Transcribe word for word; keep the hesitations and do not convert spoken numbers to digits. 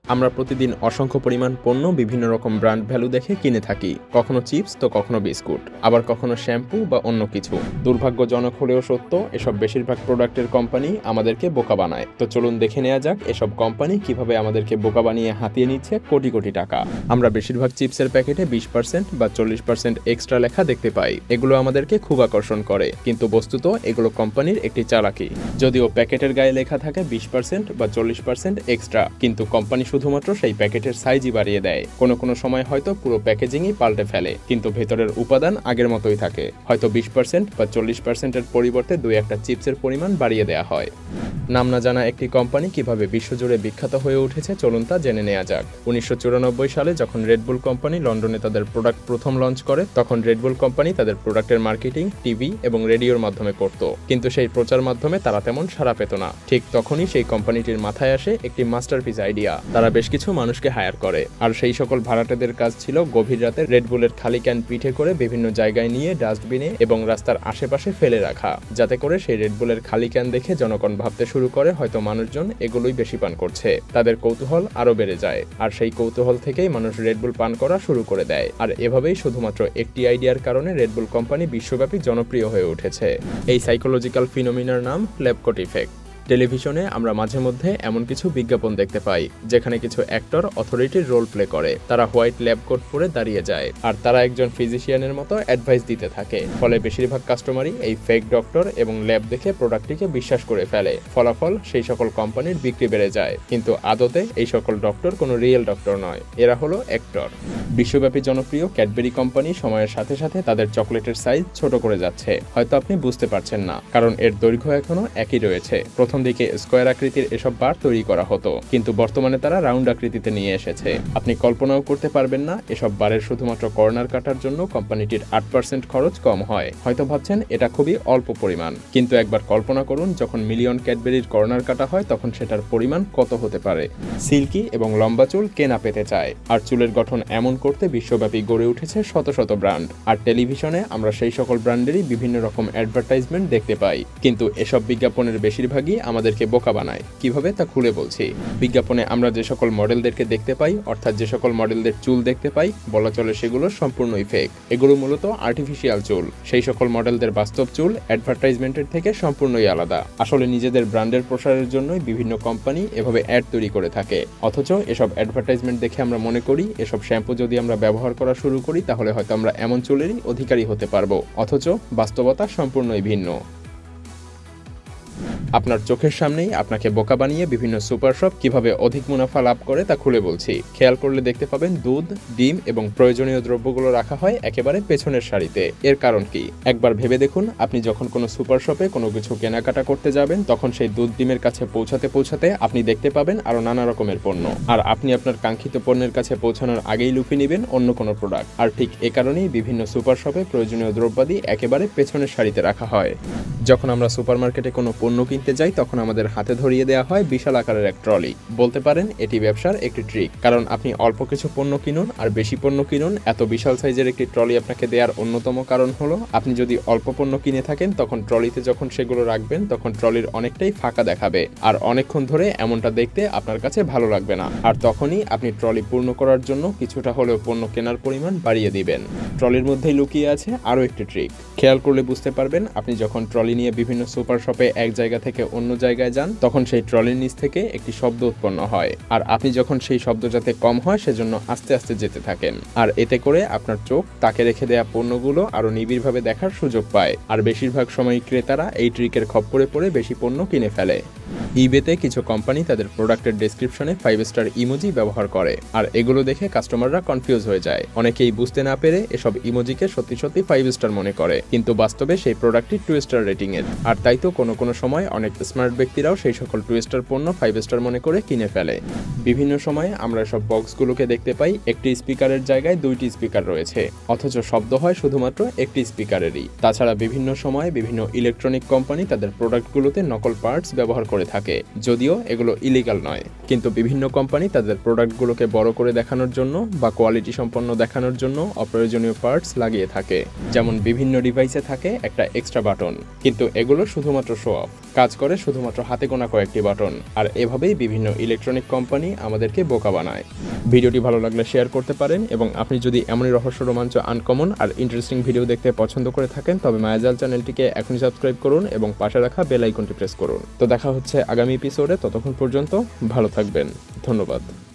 আমরা প্রতিদিন অসংখ্য পরিমাণ পণ্য বিভিন্ন রকম ব্র্যান্ড ভ্যালু দেখে কিনে থাকি, কখনো চিপস তো কখনো বিস্কুট, আবার কখনো শ্যাম্পু বা অন্য কিছু। দুর্ভাগ্যজনক হলেও সত্য, এসব বেশিরভাগ প্রোডাক্টের কোম্পানি আমাদেরকে বোকা বানায়। তো চলুন দেখে নেওয়া যাক এসব কোম্পানি কিভাবে আমাদেরকে বোকা বানিয়ে হাতিয়ে নিচ্ছে কোটি কোটি টাকা। আমরা বেশিরভাগ চিপসের প্যাকেটে বিশ পার্সেন্ট বা চল্লিশ পার্সেন্ট এক্সট্রা লেখা দেখতে পাই। এগুলো আমাদেরকে খুব আকর্ষণ করে, কিন্তু বস্তুত এগুলো কোম্পানির একটি চালাকি। যদিও প্যাকেটের গায়ে লেখা থাকে বিশ পার্সেন্ট বা চল্লিশ পার্সেন্ট এক্সট্রা, কিন্তু কোম্পানি শুধুমাত্র সেই প্যাকেটের সাইজই বাড়িয়ে দেয়। কোনো কোনো সময় হয়তো পুরো প্যাকেজিংই পাল্টে ফেলে, কিন্তু ভেতরের উপাদান আগের মতোই থাকে। হয়তো বিশ পার্সেন্ট বা চল্লিশ পার্সেন্টের পরিবর্তে দুই একটা চিপসের পরিমাণ বাড়িয়ে দেওয়া হয়। নাম না জানা একটি কোম্পানি কিভাবে বিশ্বজুড়ে বিখ্যাত হয়ে উঠেছে চলুন তা জেনে নেওয়া যাক। উনিশশো চুরানব্বই সালে যখন রেডবুল কোম্পানি লন্ডনে তাদের প্রোডাক্ট প্রথম লঞ্চ করে, তখন রেডবুল কোম্পানি তাদের প্রোডাক্টের মার্কেটিং টিভি এবং রেডিওর মাধ্যমে করত, কিন্তু সেই প্রচার মাধ্যমে তারা তেমন সাড়া পেত না। ঠিক তখনই সেই কোম্পানিটির মাথায় আসে একটি মাস্টারপিস আইডিয়া। তারা বেশ কিছু মানুষকে হায়ার করে, আর সেই সকল ভাড়াটেদের কাজ ছিল গভীর রাতে রেডবুলের খালি ক্যান পিঠে করে বিভিন্ন জায়গায় নিয়ে ডাস্টবিনে এবং রাস্তার আশেপাশে ফেলে রাখা, যাতে করে সেই রেডবুলের খালি ক্যান দেখে জনগণ ভাবতে শুরু করে হয়তো মানুষজন এগুলোই বেশি পান করছে। তাদের কৌতূহল আরো বেড়ে যায়, আর সেই কৌতূহল থেকেই মানুষ রেডবুল পান করা শুরু করে দেয়। আর এভাবেই শুধুমাত্র একটি আইডিয়ার কারণে রেডবুল কোম্পানি বিশ্বব্যাপী জনপ্রিয় হয়ে উঠেছে। এই সাইকোলজিক্যাল ফিনোমিনার নাম ল্যাব কোট ইফেক্ট। টেলিভিশনে আমরা মাঝে মধ্যে এমন কিছু বিজ্ঞাপন দেখতে পাই যেখানে কিছু অ্যাক্টর অথরিটির রোল প্লে করে। তারা হোয়াইট ল্যাব কোট পরে দাঁড়িয়ে যায়, আর তারা একজন ফিজিশিয়ানের মতো অ্যাডভাইস দিতে থাকে। ফলে বেশিরভাগ কাস্টমারই এই ফেক ডক্টর এবং ল্যাব দেখে প্রোডাক্টটিকে বিশ্বাস করে ফেলে। ফলাফল সেই সকল কোম্পানির বিক্রি বেড়ে যায়, কিন্তু আদতে এই সকল ডক্টর কোনো রিয়েল ডক্টর নয়, এরা হলো অ্যাক্টর। বিশ্বব্যাপী জনপ্রিয় ক্যাডবেরি কোম্পানি সময়ের সাথে সাথে তাদের চকলেটের সাইজ ছোট করে যাচ্ছে। হয়তো আপনি বুঝতে পারছেন না, কারণ এর দৈর্ঘ্য এখনো একই রয়েছে। প্রথম দিকে স্কোয়ার আকৃতির এসব বার তৈরি করা হতো, কিন্তু বর্তমানে তারা রাউন্ড আকৃতিতে নিয়ে এসেছে। আপনি কল্পনাও করতে পারবেন না এসব বারের শুধুমাত্র কর্নার কাটার জন্য কোম্পানিটির আট পার্সেন্ট খরচ কম হয়। হয়তো ভাবছেন এটা খুবই অল্প পরিমাণ, কিন্তু একবার কল্পনা করুন যখন মিলিয়ন ক্যাডবেরির কর্নার কাটা হয় তখন সেটার পরিমাণ কত হতে পারে। সিল্কি এবং লম্বা চুল কেনা পেতে চায়, আর চুলের গঠন এমন করতে বিশ্বব্যাপী গড়ে উঠেছে শত শত ব্র্যান্ড। আর টেলিভিশনে আমরা সেই সকল ব্র্যান্ডেরই বিভিন্ন রকম অ্যাডভার্টাইজমেন্ট দেখতে পাই, কিন্তু এসব বিজ্ঞাপনের বেশিরভাগই আমাদেরকে বোকা বানায়। কিভাবে তা খুলে বলছি। বিজ্ঞাপনে আমরা যে সকল মডেলদেরকে দেখতে পাই, অর্থাৎ যে সকল মডেলদের চুল দেখতে পাই, বলা চলে সেগুলো সম্পূর্ণই ফেক। এগুলো মূলত আর্টিফিশিয়াল চুল। সেই সকল মডেলদের বাস্তব চুল অ্যাডভার্টাইজমেন্টের থেকে সম্পূর্ণই আলাদা। আসলে নিজেদের ব্র্যান্ডের প্রসারের জন্যই বিভিন্ন কোম্পানি এভাবে অ্যাড তৈরি করে থাকে। অথচ এসব অ্যাডভার্টাইজমেন্ট দেখে আমরা মনে করি এসব শ্যাম্পু যদি আমরা ব্যবহার করা শুরু করি তাহলে হয়তো আমরা এমন চুলেরই অধিকারী হতে পারবো, অথচ বাস্তবতা সম্পূর্ণই ভিন্ন। আপনার চোখের সামনেই আপনাকে বোকা বানিয়ে বিভিন্ন সুপার শপ কিভাবে অধিক মুনাফা লাভ করে তা খুলে বলছি। খেয়াল করলে দেখতে পাবেন দুধ, ডিম এবং প্রয়োজনীয় দ্রব্যগুলো রাখা হয় একেবারে পেছনের সারিতে। এর কারণ কি? একবার ভেবে দেখুন, আপনি যখন কোনো সুপার শপে কোনো কিছু কেনাকাটা করতে যাবেন তখন সেই দুধ ডিমের কাছে পৌঁছাতে পৌঁছাতে আপনি দেখতে পাবেন আরো নানা রকমের পণ্য, আর আপনি আপনার কাঙ্ক্ষিত পণ্যের কাছে পৌঁছানোর আগেই লুফে নেবেন অন্য কোনো প্রোডাক্ট। আর ঠিক এ কারণেই বিভিন্ন সুপার শপে প্রয়োজনীয় দ্রব্যাদি একেবারে পেছনের সারিতে রাখা হয়। যখন আমরা সুপার মার্কেটে কোনো পণ্য কিনতে যাই তখন আমাদের হাতে ধরিয়ে দেওয়া হয় বিশাল আকারের এক ট্রলি। বলতে পারেন এটি ব্যবসার একটি ট্রিক, কারণ আপনি অল্প কিছু পণ্য কিনুন আর বেশি পণ্য কিনুন, এত বিশাল সাইজের একটি ট্রলি আপনাকে দেওয়ার অন্যতম কারণ হলো আপনি যদি অল্প পণ্য কিনে থাকেন তখন ট্রলিতে যখন সেগুলো রাখবেন তখন ট্রলির অনেকটাই ফাঁকা দেখাবে, আর অনেকক্ষণ ধরে এমনটা দেখতে আপনার কাছে ভালো লাগবে না। আর তখনই আপনি ট্রলি পূর্ণ করার জন্য কিছুটা হলেও পণ্য কেনার পরিমাণ বাড়িয়ে দিবেন। ট্রলির মধ্যেই লুকিয়ে আছে আরও একটি ট্রিক। খেয়াল করলে বুঝতে পারবেন, আপনি যখন ট্রলি নিয়ে বিভিন্ন সুপার শপে এক জায়গা থেকে অন্য জায়গায় যান তখন সেই ট্রলির নিচ থেকে একটি শব্দ উৎপন্ন হয়, আর আপনি যখন সেই শব্দ যাতে কম হয় সেজন্য আস্তে আস্তে যেতে থাকেন। আর এতে করে আপনার চোখ তাকে রেখে দেয়া পণ্যগুলো আরো নিবিড়ভাবে দেখার সুযোগ পায়, আর বেশিরভাগ সময় ক্রেতারা এই ট্রিকের খপ্পরে পড়ে বেশি পণ্য কিনে ফেলে। ইবেতে কিছু কোম্পানি তাদের প্রোডাক্টের ডেসক্রিপশনে ফাইভ স্টার ইমোজি ব্যবহার করে, আর এগুলো দেখে কাস্টমাররা কনফিউজ হয়ে যায়। অনেকেই বুঝতে না পেরে এসব ইমোজিকে সত্যি সত্যি ফাইভ স্টার মনে করে, কিন্তু বাস্তবে সেই প্রোডাক্টটি টু স্টার রেটিং এর। আর তাই তো কোনো কোনো সময় অনেক স্মার্ট ব্যক্তিরাও সেই সকল টু স্টার পণ্য ফাইভ স্টার মনে করে কিনে ফেলে। বিভিন্ন সময়ে আমরা সব বক্সগুলোকে দেখতে পাই একটি স্পিকারের জায়গায় দুইটি স্পিকার রয়েছে, অথচ শব্দ হয় শুধুমাত্র একটি স্পিকারেরই। তাছাড়া বিভিন্ন সময়ে বিভিন্ন ইলেকট্রনিক কোম্পানি তাদের প্রোডাক্টগুলোতে নকল পার্টস ব্যবহার করে থাকে, যদিও এগুলো ইলিগাল নয়। কিন্তু বিভিন্ন কোম্পানি তাদের প্রোডাক্টগুলোকে বড় করে দেখানোর জন্য বা কোয়ালিটি সম্পন্ন দেখানোর জন্য অপ্রয়োজনীয় পার্টস লাগিয়ে থাকে। যেমন বিভিন্ন ডিভাইসে থাকে একটা এক্সট্রা বাটন, কিন্তু এগুলো শুধুমাত্র শো অফ। কাজ করে শুধুমাত্র হাতে গোনা কয়েকটি বাটন। আর এভাবেই বিভিন্ন ইলেকট্রনিক কোম্পানি আমাদেরকে বোকা বানায়। ভিডিওটি ভালো লাগলে শেয়ার করতে পারেন, এবং আপনি যদি এমনই রহস্য, রোমাঞ্চ, আনকমন আর ইন্টারেস্টিং ভিডিও দেখতে পছন্দ করে থাকেন তবে মায়াজাল চ্যানেলটিকে এখনই সাবস্ক্রাইব করুন এবং পাশে রাখা বেল আইকনটি প্রেস করুন। তো দেখা হচ্ছে আগামী এপিসোডে, ততক্ষণ পর্যন্ত ভালো থাকবেন। ধন্যবাদ।